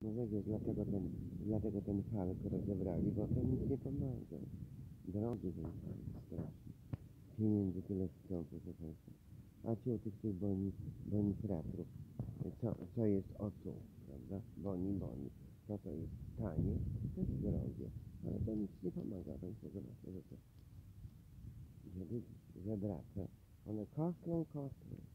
Może wiesz, dlatego ten Hulk rozebrali, bo to nic nie pomaga. Drogi ten Hulk strasznie. Pieniędzy tyle chcą, proszę Państwa. A ci o tych bonifratrów, co jest ocu, prawda? Boni. To jest tanie, to jest drogie. Ale to nic nie pomaga. Państwo zobaczcie, że te żebracze, one kostlą.